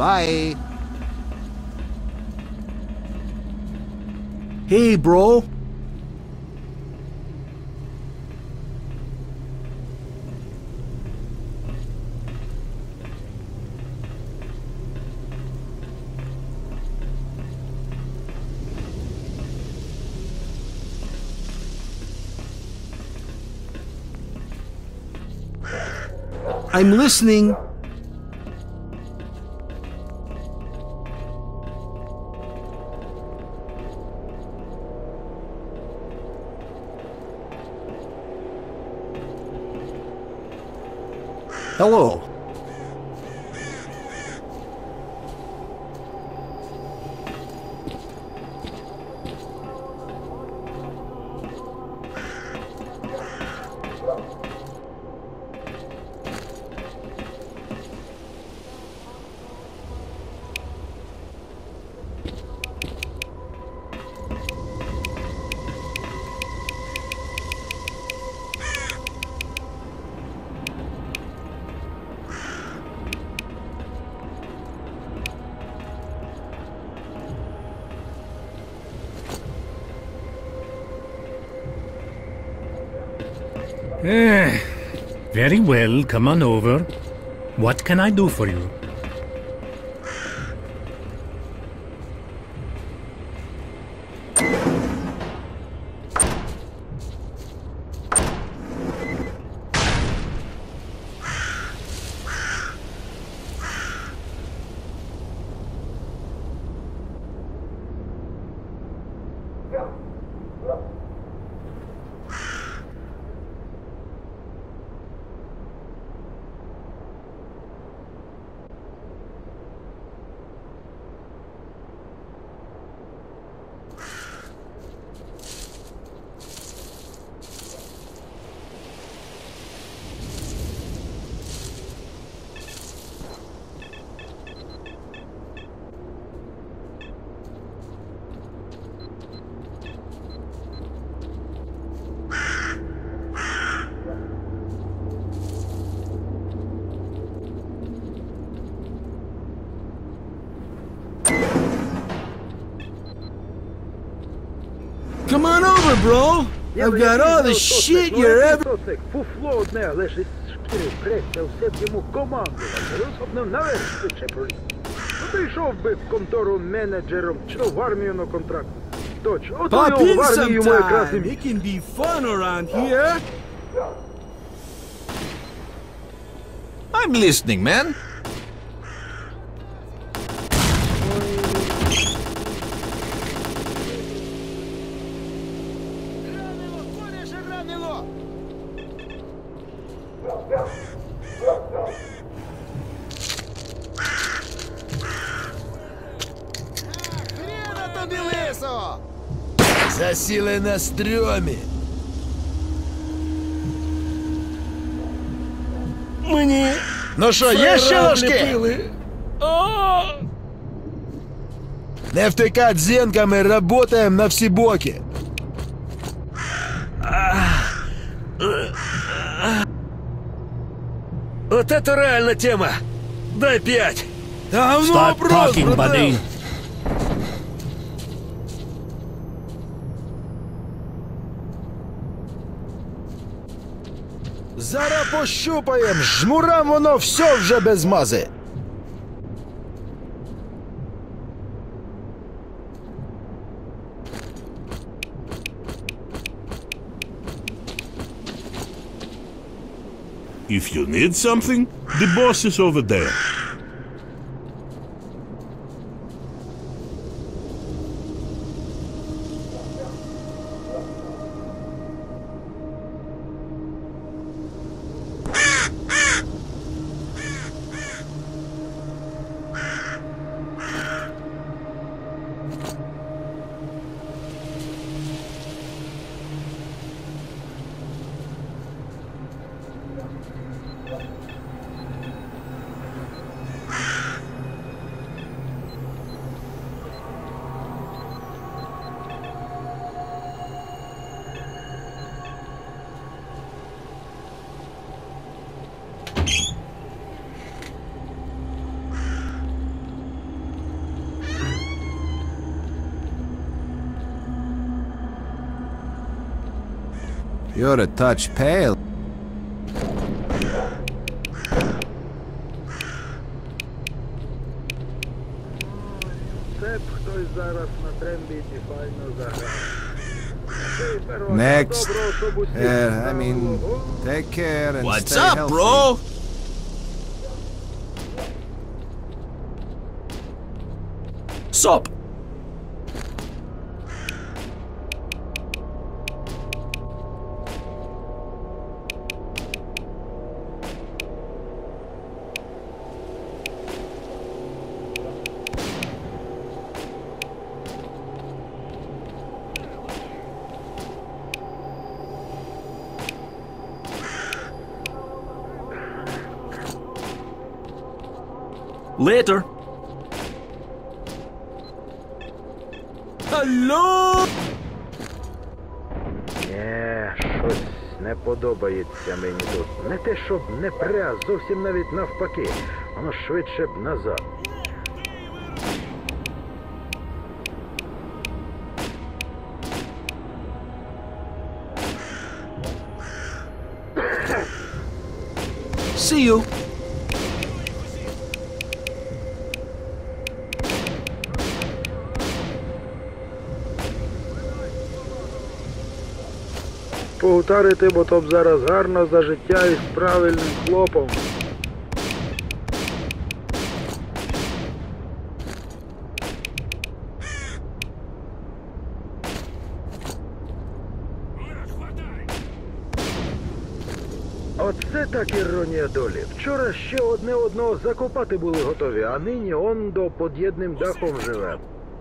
Bye. Hey, bro. I'm listening. Hello. Very well, come on over. What can I do for you? Come on over, bro. I've got all the shit you're ever... Фуфло одне, лише крестя, все б йому командувати, розгодно наверх вичепили. Прийшов би в контору менеджером, чи в армію на контракт. Точно, ото Pop його in в армію йому якраз і... sometime. It can be fun around here. I'm listening, man. Засіли на стрьомі. Мені... Ну що, є ще ложки? пили. Не втикать зенками, работаем на всі боки. Вот это реальна тема! Дай 5! Давно Start вопрос, talking, братан. buddy. Зараз пощупаєм, жмурам воно все вже без мази. If you need something, the boss is over there. You're a touch pale. Це б хтось зараз на трембіті файно заграв. Ти, Перо, Next. добро, щоб усіх I mean, здорово. take care and What's stay up, healthy. bro? Sup? Later. Hello? Щось не подобається мені тут. Не те, щоб не пряз, зовсім навіть навпаки. Воно швидше б назад. See you. Погутарити, бо то б зараз гарно за життя із правильним хлопом. Оце так іронія долі. Вчора ще одне одного закопати були готові, а нині он до під єдним дахом живе.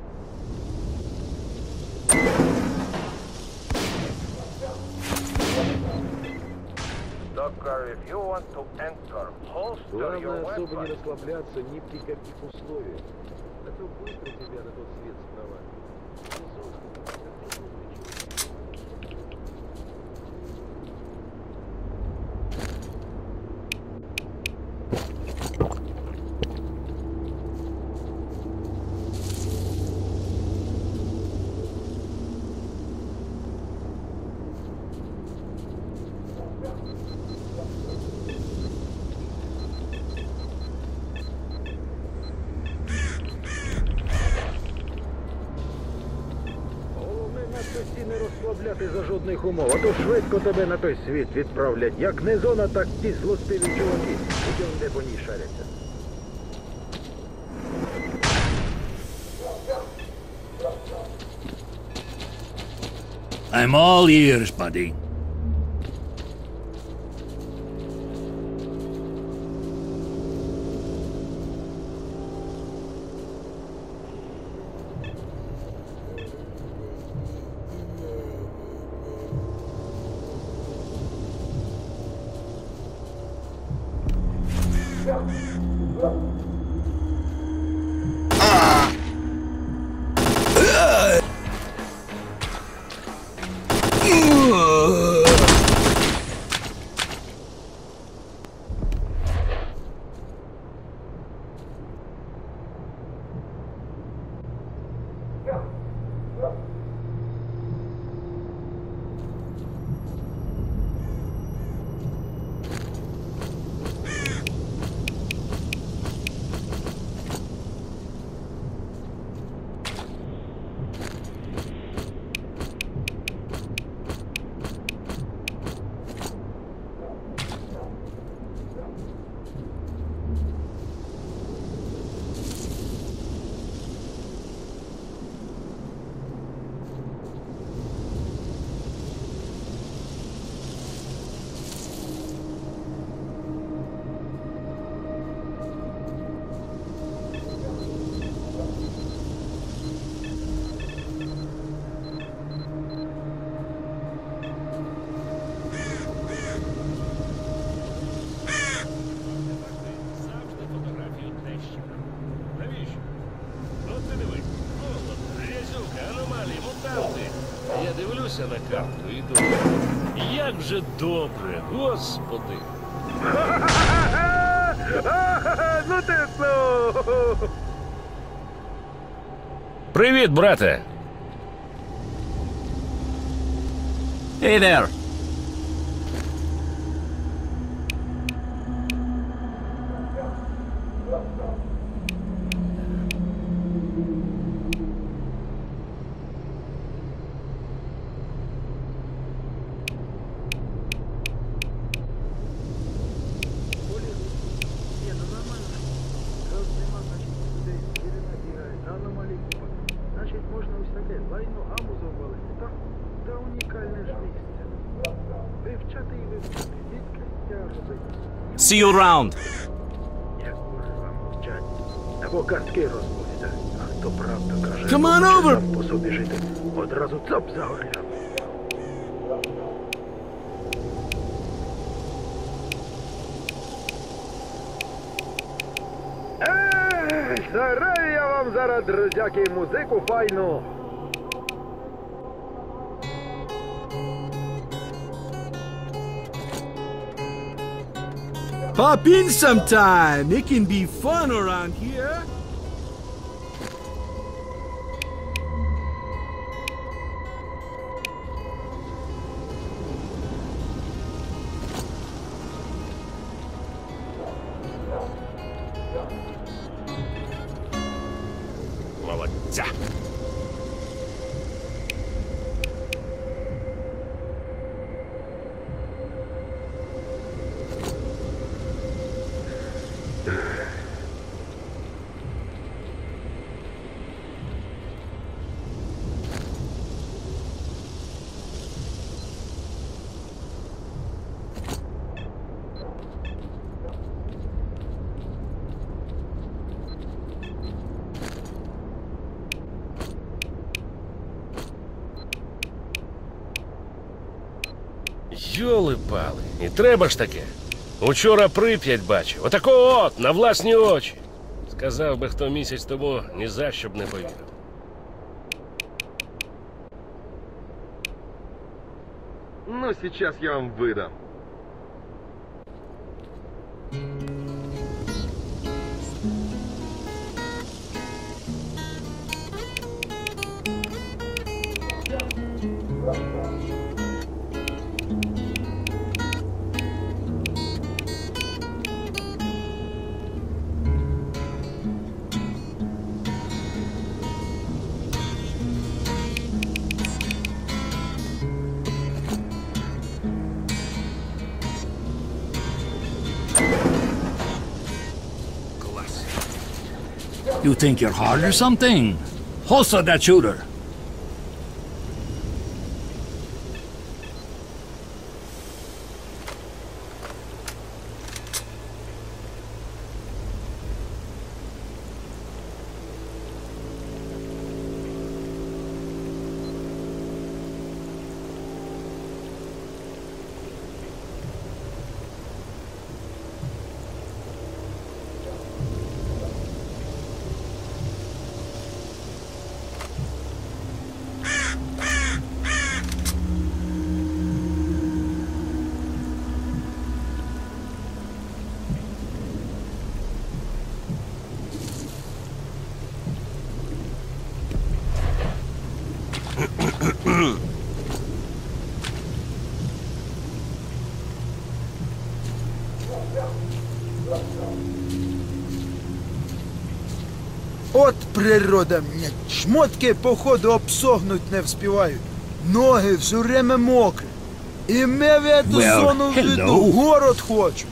Главное особо не расслабляться ни при каких условиях. А то быстро тебя на тот свет справа. Не розслабляти за жодних умов, а то швидко тебе на той світ відправлять. Як не зона, так ті злостиві чуваки, які де по ній шаряться. I'm all ears, buddy. Я дивлюся на карту і думаю, як же добре, господи. Ну ти ну! Привіт, брате. Hey there. See you around. Я курва мовчать. Або казки розводять. А хто правду каже, Come on лучше over. сам по собі жити. Одразу цап загорляв. Заграю я вам зараз, друзяки, музику файну. Pop in sometime. It can be fun around here. Молодця. Йоли-пали, і треба ж таке. Учора Прип'ять бачив. Отакого от, на власні очі. Сказав би, хто місяць тому, ні за що б не повірив. Ну, сейчас я вам выдам. You think you're hard or something? Holster that shooter. От природа, м'ять. Шмотки, походу, обсохнуть не вспівають. Ноги все время мокрі. І ми в эту Well, зону hello. виду город хочу.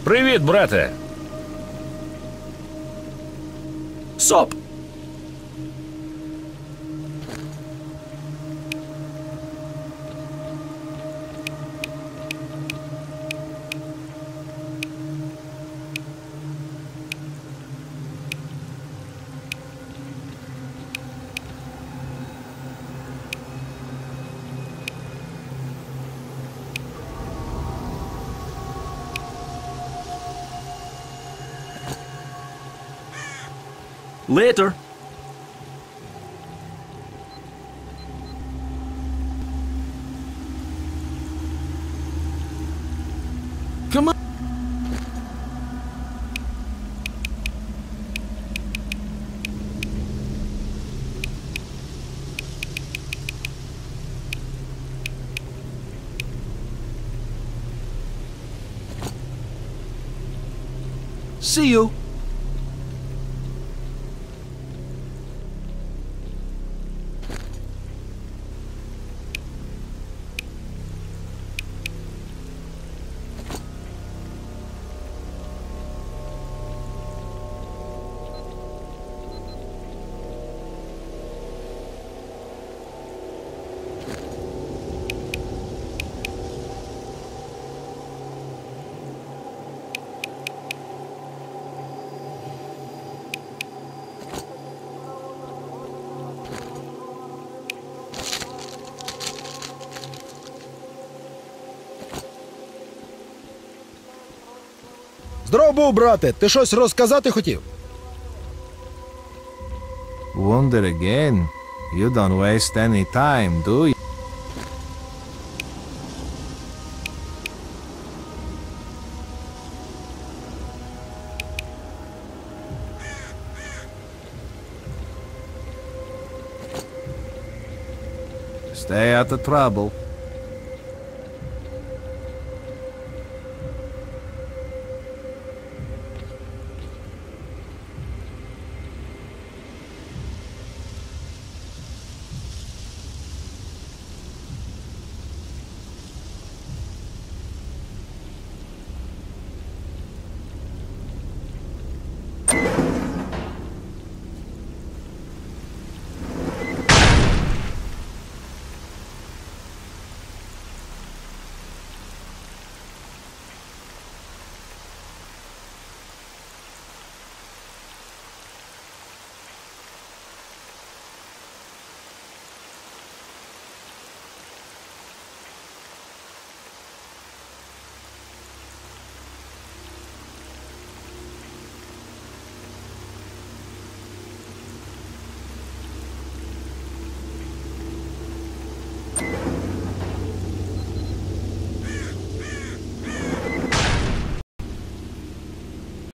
Привіт, брате. Sup? Later. Come on. See you. Здоров був, брате, ти щось розказати хотів? Wonder again. You don't waste any time, do you? Stay out of trouble.